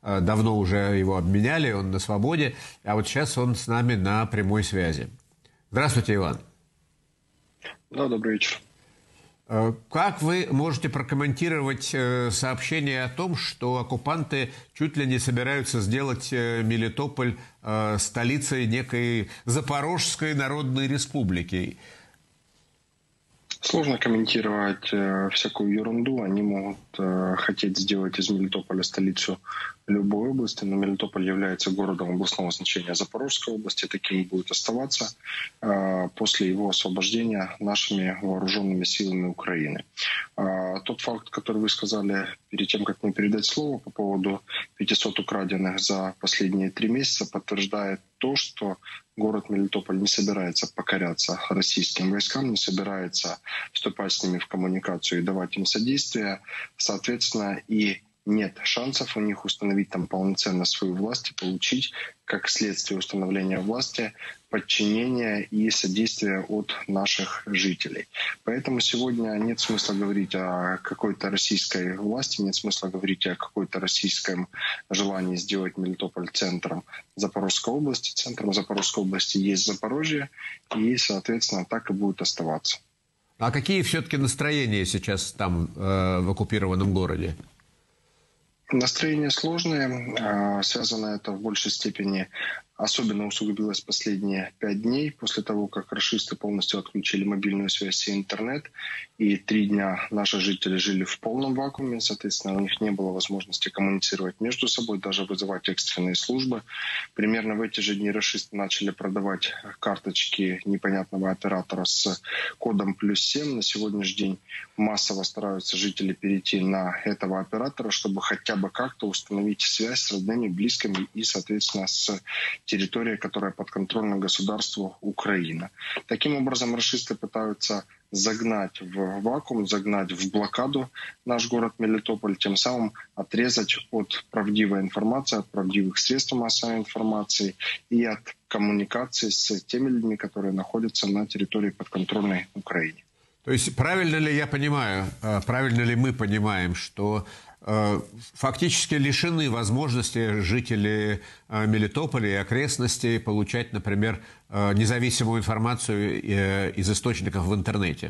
давно уже его обменяли, он на свободе, а вот сейчас он с нами на прямой связи. Здравствуйте, Иван. Да, добрый вечер. Как вы можете прокомментировать сообщение о том, что оккупанты чуть ли не собираются сделать Мелитополь столицей некой Запорожской Народной Республики? Сложно комментировать всякую ерунду. Они могут хотеть сделать из Мелитополя столицу любой области, но Мелитополь является городом областного значения Запорожской области, таким будет оставаться после его освобождения нашими вооруженными силами Украины. Тот факт, который вы сказали перед тем, как мне передать слово по поводу 500 украденных за последние 3 месяца, подтверждает то, что город Мелитополь не собирается покоряться российским войскам, не собирается вступать с ними в коммуникацию и давать им содействие. Соответственно, и нет шансов у них установить там полноценно свою власть и получить, как следствие установления власти, подчинение и содействие от наших жителей. Поэтому сегодня нет смысла говорить о какой-то российской власти, нет смысла говорить о какой-то российском желании сделать Мелитополь центром Запорожской области. Центром Запорожской области есть Запорожье, и, соответственно, так и будет оставаться. А какие все-таки настроения сейчас там, в оккупированном городе? Настроение сложное, связано это в большей степени, особенно усугубилось последние 5 дней, после того, как рашисты полностью отключили мобильную связь и интернет, и 3 дня наши жители жили в полном вакууме, соответственно, у них не было возможности коммуницировать между собой, даже вызывать экстренные службы. Примерно в эти же дни рашисты начали продавать карточки непонятного оператора с кодом +7. На сегодняшний день массово стараются жители перейти на этого оператора, чтобы хотя бы как-то установить связь с родными, близкими и, соответственно, с территорией, которая подконтрольна государству Украина. Таким образом, рашисты пытаются загнать в вакуум, загнать в блокаду наш город Мелитополь, тем самым отрезать от правдивой информации, от правдивых средств массовой информации и от коммуникации с теми людьми, которые находятся на территории подконтрольной Украине. То есть правильно ли я понимаю, правильно ли мы понимаем, что фактически лишены возможности жители Мелитополя и окрестностей получать, например, независимую информацию из источников в интернете?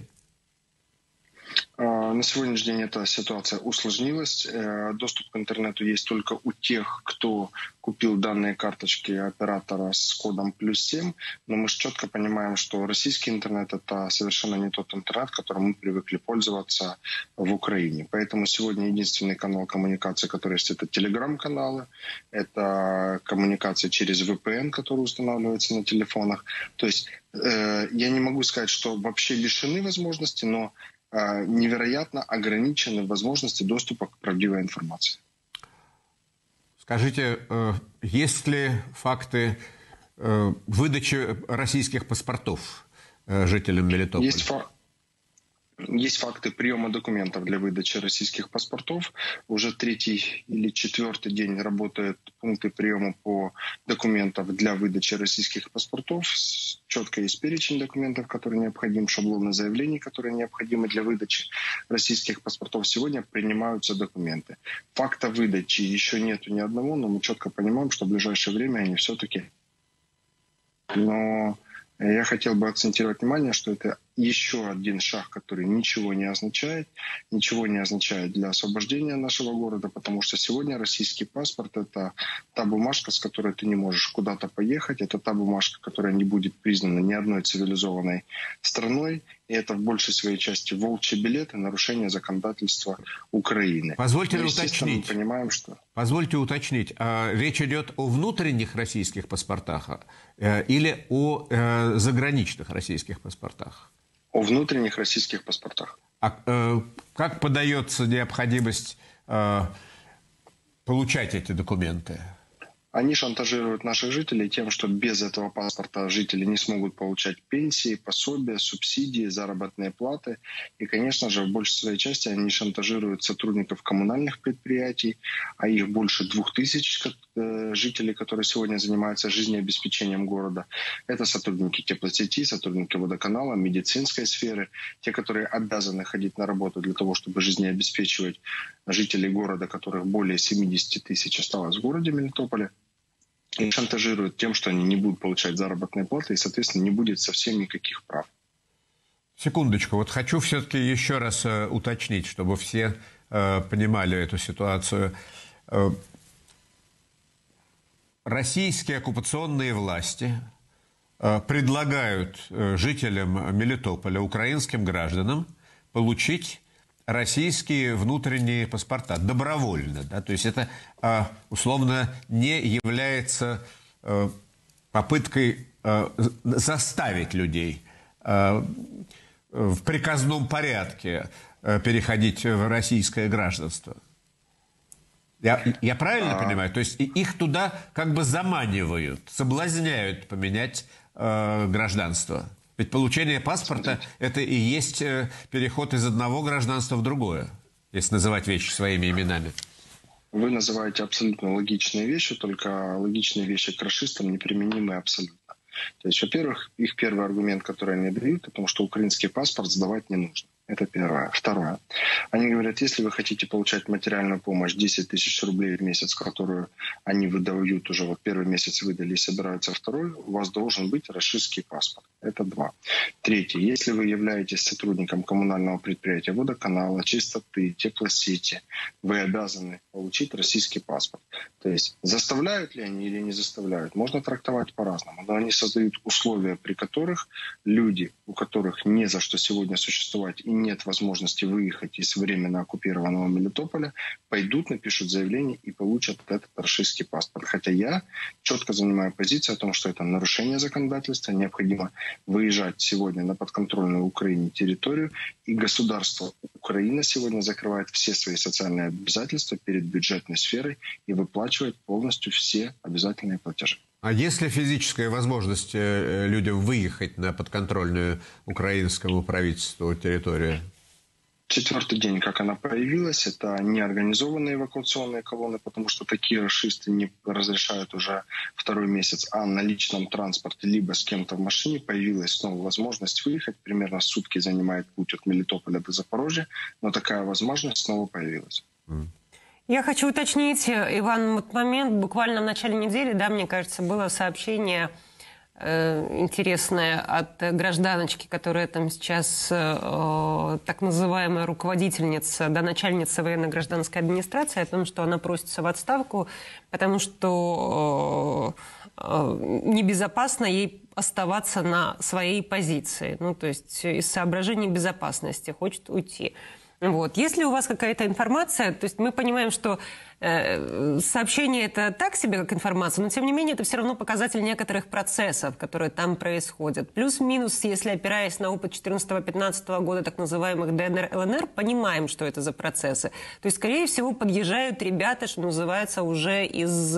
На сегодняшний день эта ситуация усложнилась. Доступ к интернету есть только у тех, кто купил данные карточки оператора с кодом +7. Но мы же четко понимаем, что российский интернет — это совершенно не тот интернет, которым мы привыкли пользоваться в Украине. Поэтому сегодня единственный канал коммуникации, который есть, это телеграм-каналы, это коммуникация через VPN, который устанавливается на телефонах. То есть я не могу сказать, что вообще лишены возможности, но невероятно ограничены возможности доступа к правдивой информации. Скажите, есть ли факты выдачи российских паспортов жителям Мелитополя? Есть факты приема документов для выдачи российских паспортов. Уже 3-й или 4-й день работают пункты приема по документам для выдачи российских паспортов. Четко есть перечень документов, которые необходимы, шаблоны заявлений, которые необходимы для выдачи российских паспортов. Сегодня принимаются документы. Факта выдачи еще нету ни одного, но мы четко понимаем, что в ближайшее время они все-таки... Но я хотел бы акцентировать внимание, что это еще один шаг, который ничего не означает для освобождения нашего города, потому что сегодня российский паспорт — это та бумажка, с которой ты не можешь куда-то поехать, это та бумажка, которая не будет признана ни одной цивилизованной страной, и это в большей своей части волчий билет и нарушение законодательства Украины. Позвольте уточнить. Мы понимаем, что... Позвольте уточнить. Речь идет о внутренних российских паспортах или о заграничных российских паспортах? О внутренних российских паспортах. А как подается необходимость получать эти документы? Они шантажируют наших жителей тем, что без этого паспорта жители не смогут получать пенсии, пособия, субсидии, заработные платы. И, конечно же, в большей своей части они шантажируют сотрудников коммунальных предприятий, а их больше 2000 жителей, которые сегодня занимаются жизнеобеспечением города. Это сотрудники теплосети, сотрудники водоканала, медицинской сферы, те, которые обязаны ходить на работу для того, чтобы жизнеобеспечивать жителей города, которых более 70 тысяч осталось в городе Мелитополе, и шантажируют тем, что они не будут получать заработные платы и, соответственно, не будет совсем никаких прав. Секундочку, вот хочу все-таки еще раз уточнить, чтобы все понимали эту ситуацию. Российские оккупационные власти предлагают жителям Мелитополя, украинским гражданам, получить российские внутренние паспорта добровольно. Да? То есть это условно не является попыткой заставить людей в приказном порядке переходить в российское гражданство. Я правильно понимаю? То есть их туда как бы заманивают, соблазняют поменять гражданство. Ведь получение паспорта – это и есть переход из одного гражданства в другое, если называть вещи своими именами. Вы называете абсолютно логичные вещи, только логичные вещи к рашистам неприменимы абсолютно. То есть, во-первых, их первый аргумент, который они дают, о том, что украинский паспорт сдавать не нужно. Это первое. Второе. Они говорят, если вы хотите получать материальную помощь 10 тысяч рублей в месяц, которую они выдают уже, вот первый месяц выдали и собираются второй, у вас должен быть рашистский паспорт. Это два. Третье. Если вы являетесь сотрудником коммунального предприятия водоканала, чистоты, теплосети, вы обязаны получить российский паспорт. То есть заставляют ли они или не заставляют, можно трактовать по-разному. Но они создают условия, при которых люди, у которых не за что сегодня существовать и нет возможности выехать из временно оккупированного Мелитополя, пойдут, напишут заявление и получат этот рашистский паспорт. Хотя я четко занимаю позицию о том, что это нарушение законодательства, необходимо выезжать сегодня на подконтрольную Украине территорию, и государство Украина сегодня закрывает все свои социальные обязательства перед бюджетной сферой и выплачивает полностью все обязательные платежи. А есть ли физическая возможность людям выехать на подконтрольную украинскому правительству территорию? Четвертый день, как она появилась, это неорганизованные эвакуационные колонны, потому что такие рашисты не разрешают уже второй месяц, а на личном транспорте либо с кем-то в машине появилась снова возможность выехать. Примерно сутки занимает путь от Мелитополя до Запорожья, но такая возможность снова появилась. Я хочу уточнить, Иван, вот момент буквально в начале недели, да, мне кажется, было сообщение интересное от гражданочки, которая там сейчас так называемая руководительница, да, начальница военно-гражданской администрации, о том, что она просится в отставку, потому что небезопасно ей оставаться на своей позиции. Ну, то есть из соображений безопасности хочет уйти. Вот. Есть ли у вас какая-то информация? То есть мы понимаем, что сообщение это так себе, как информация, но тем не менее это все равно показатель некоторых процессов, которые там происходят. Плюс-минус, если опираясь на опыт 2014-2015 года так называемых ДНР, ЛНР, понимаем, что это за процессы. То есть, скорее всего, подъезжают ребята, что называется, уже из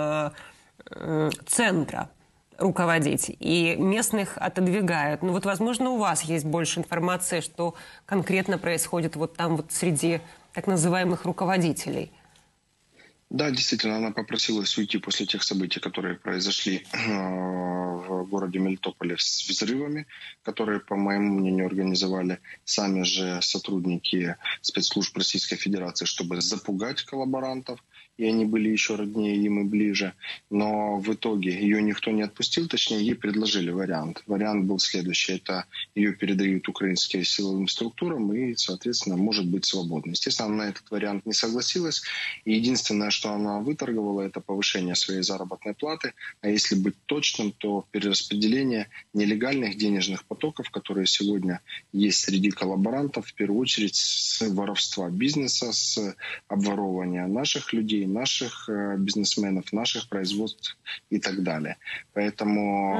центра руководить, и местных отодвигают. Ну вот, возможно, у вас есть больше информации, что конкретно происходит вот там вот среди так называемых руководителей. Да, действительно, она попросилась уйти после тех событий, которые произошли в городе Мелитополе с взрывами, которые, по моему мнению, организовали сами же сотрудники спецслужб Российской Федерации, чтобы запугать коллаборантов. И они были еще роднее им и ближе. Но в итоге ее никто не отпустил, точнее, ей предложили вариант. Вариант был следующий. Это ее передают украинским силовым структурам и, соответственно, может быть свободна. Естественно, она на этот вариант не согласилась. И единственное, что она выторговала, это повышение своей заработной платы. А если быть точным, то перераспределение нелегальных денежных потоков, которые сегодня есть среди коллаборантов, в первую очередь с воровства бизнеса, с обворовывания наших людей, наших бизнесменов, наших производств и так далее. Поэтому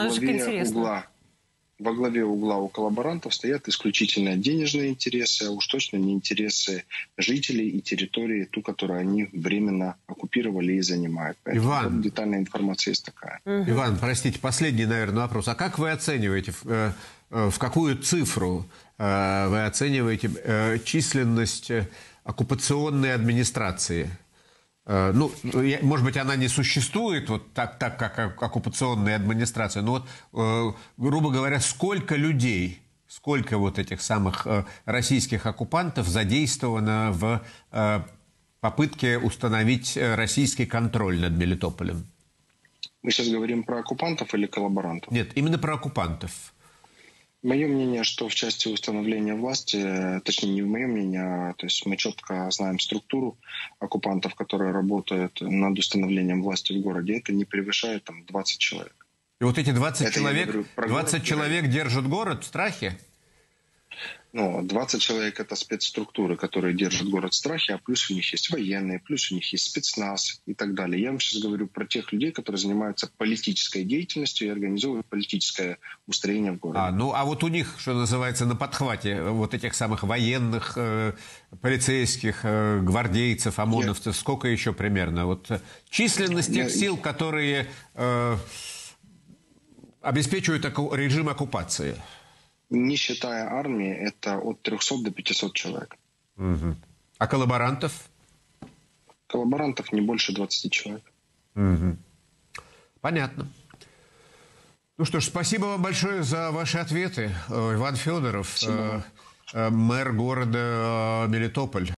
во главе угла у коллаборантов стоят исключительно денежные интересы, а уж точно не интересы жителей и территории, ту, которую они временно оккупировали и занимают. Поэтому Иван, детальная информация есть такая. Иван, простите, последний, наверное, вопрос. А как вы оцениваете, в какую цифру вы оцениваете численность оккупационной администрации? Ну, может быть, она не существует вот так как оккупационная администрация, но вот, грубо говоря, сколько людей сколько вот этих самых российских оккупантов задействовано в попытке установить российский контроль над Мелитополем? Мы сейчас говорим про оккупантов или коллаборантов? Нет, именно про оккупантов. Мое мнение, что в части установления власти, точнее не мое мнение, то есть мы четко знаем структуру оккупантов, которые работают над установлением власти в городе, это не превышает там 20 человек. И вот эти 20 это человек, 20 человек держат город в страхе? Ну, 20 человек — это спецструктуры, которые держат город в страхе, а плюс у них есть военные, плюс у них есть спецназ и так далее. Я вам сейчас говорю про тех людей, которые занимаются политической деятельностью и организовывают политическое устроение в городе. А вот у них, что называется, на подхвате вот этих самых военных, полицейских, гвардейцев, ОМОНовцев, сколько еще примерно? Вот численность тех сил, которые обеспечивают режим оккупации. Не считая армии, это от 300 до 500 человек. Угу. А коллаборантов? Коллаборантов не больше 20 человек. Угу. Понятно. Ну что ж, спасибо вам большое за ваши ответы. Иван Федоров, мэр города Мелитополь.